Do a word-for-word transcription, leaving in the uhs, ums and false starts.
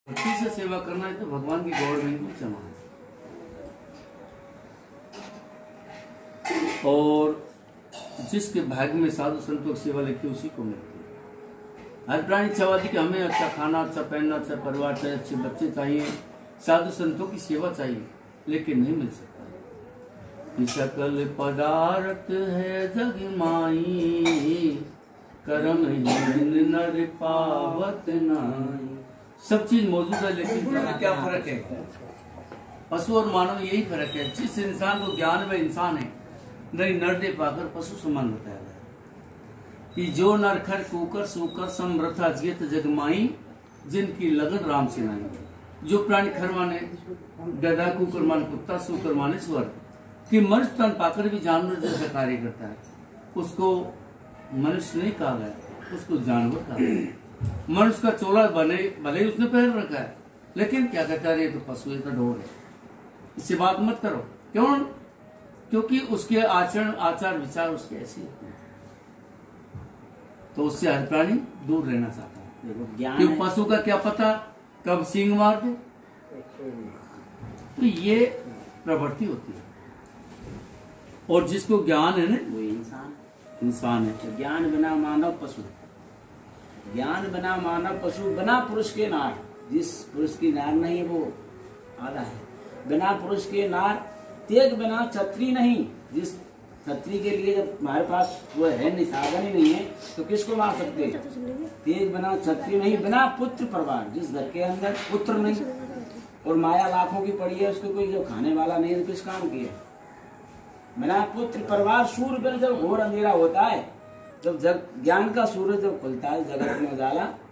भक्ति से सेवा करना है तो भगवान की गवर्नमेंट में जमा है। और जिसके भाग्य में साधु संतों की सेवा लिखी उसी को मिलती है। हर प्राणी इच्छावादी कि हमें अच्छा खाना, अच्छा पहनना, अच्छा परिवार चाहिए, अच्छे बच्चे चाहिए, साधु संतों की सेवा चाहिए, लेकिन नहीं मिल सकता। सकल पदार्थ है जग माई, करम हीन नर पावत नाई। सब चीज मौजूद है, लेकिन क्या फर्क है? पशु और मानव यही फर्क है। जिस इंसान को ज्ञान में इंसान है, नई नरदे पाकर पशु समान बताया गया कि जो नर खर कुकर सूकर समृथा जियत जगमाई, जिनकी लगन राम से नाई। जो प्राणी खर माने गधा, कुकर मान कुत्ता, सूकर माने स्वर्ग, कि मनुष्य तन पाकर भी जानवर जैसा कार्य करता है, उसको मनुष्य नहीं कहा गया, उसको जानवर कहा गया। मनुष्य का चोला भले भले ही उसने पहन रखा है, लेकिन क्या कहता है, ये तो पशु है, तो ढोर है, इससे बात मत करो। क्यों? क्योंकि उसके आचरण आचार विचार उसके ऐसे होते हैं, तो उससे हर प्राणी दूर रहना चाहता है। क्योंकि पशु का क्या पता कब सींग मार दे, तो ये प्रवृत्ति होती है। और जिसको ज्ञान है ना, वो इंसान इंसान है। तो ज्ञान बिना मानव पशु, ज्ञान बिना मानव पशु, बिना पुरुष के नार। जिस पुरुष की नार नहीं है वो आधा है। बिना पुरुष के नार, तेग बिना छत्री नहीं। जिस छत्री के लिए जब हमारे पास वो है नहीं, साधन ही नहीं है, तो किसको मार सकते हैं? तेग बिना छत्री नहीं। बिना पुत्र परिवार, जिस घर के अंदर पुत्र नहीं और माया लाखों की पड़ी है, उसको कोई जो खाने वाला नहीं है, तो किस काम की है? बिना पुत्र परिवार, सूर्य बिना जब घोर अंधेरा होता है, जब जग ज्ञान का सूरज जब खुलता है, जगत में उजाला